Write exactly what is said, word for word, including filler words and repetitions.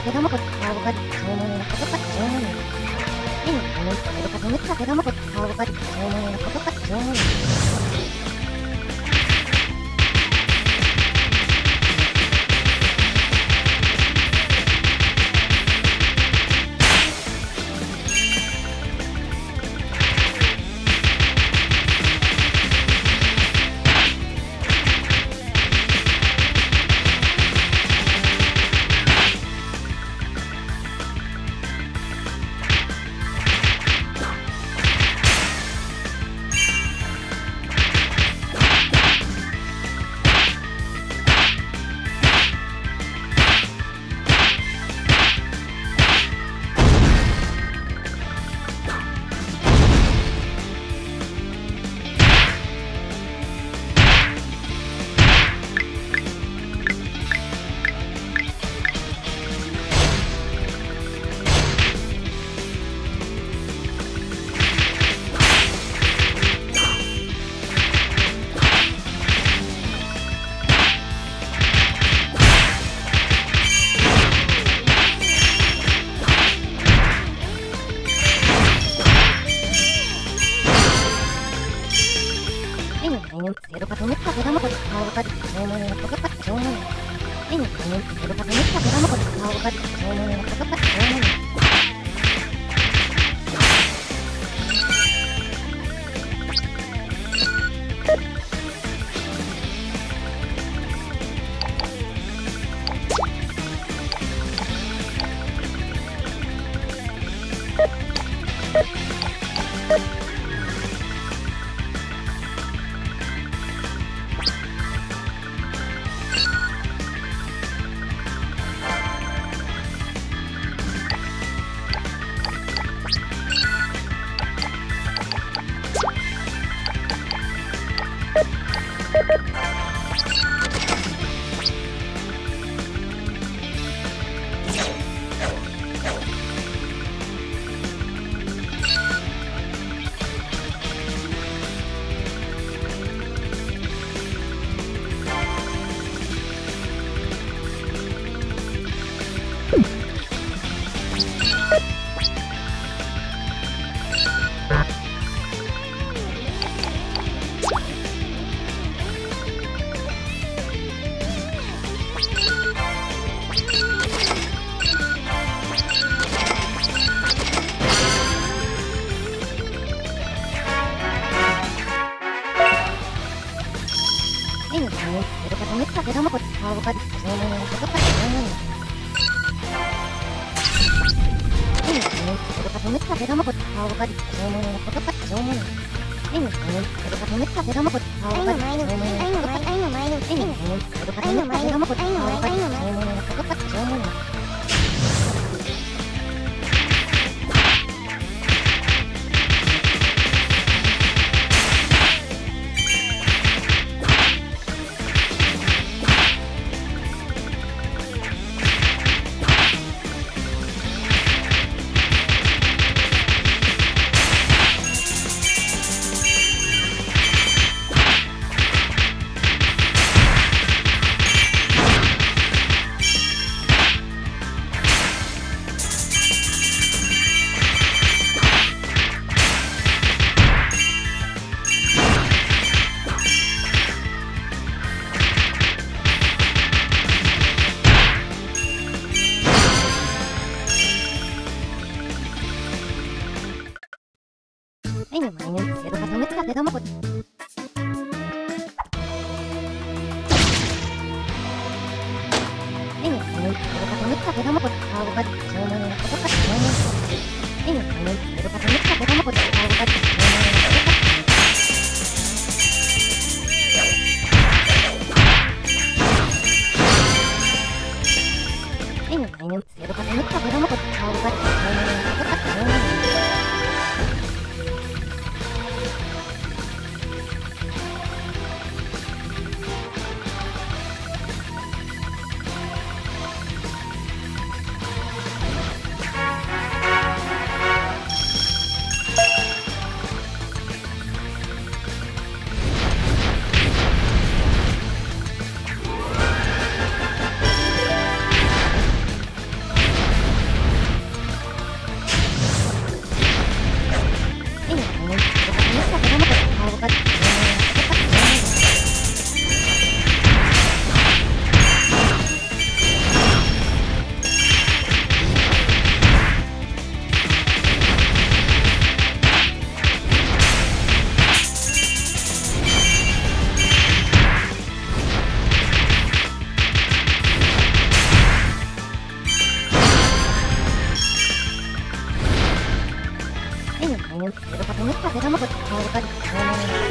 けどもこっちはおかり注文のことか注文目にコメントするかとめったけどもこっちはおかり注文のことか注文セロかとめったけどもこっちはおかり注文のことか注文目にコメントするかとめったけどもこっちはおかり注文のことか注文けどもこっちはおかり注文のことか注文目にコメントするかとめったけどもこっちはおかり注文のことか注文目にコメントするかとめったけどもこっちはおかり注文のことか目にコメントするかとめったけどもこっちはおかり注文のことか注文目にマイナスセロが止めてたけどもこっち目にコメントセロが止めてたけどもこっちはおかり注文のことか注文目にコメントセロが止めてたけどもこっちはおかり注文のことか目にマイナスセロが止めてたけどもこっちはおかり注文のことか注文 Ini hanya beberapa menit saja kamu bertahu tadi.